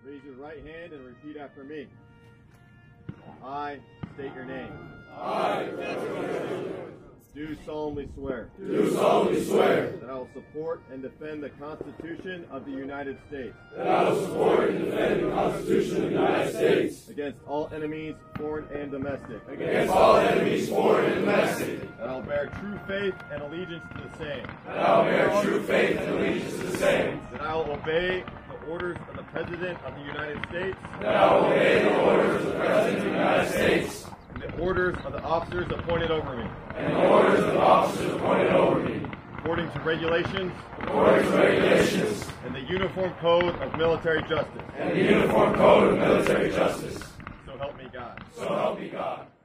Raise your right hand and repeat after me. I state your name. I do solemnly swear. Do solemnly swear. That I will support and defend the Constitution of the United States. That I will support and defend the Constitution of the United States. Against all enemies, foreign and domestic. Against all enemies, foreign and domestic. That I will bear true faith and allegiance to the same. That I will bear true faith and allegiance to the same. That I will obey the orders of the President of the United States. That I will obey the orders of the President of the United States. And the orders of the officers appointed over me. And the orders of the officers appointed over me. According to regulations. According to regulations. And the Uniform Code of Military Justice. And the Uniform Code of Military Justice. So help me God. So help me God.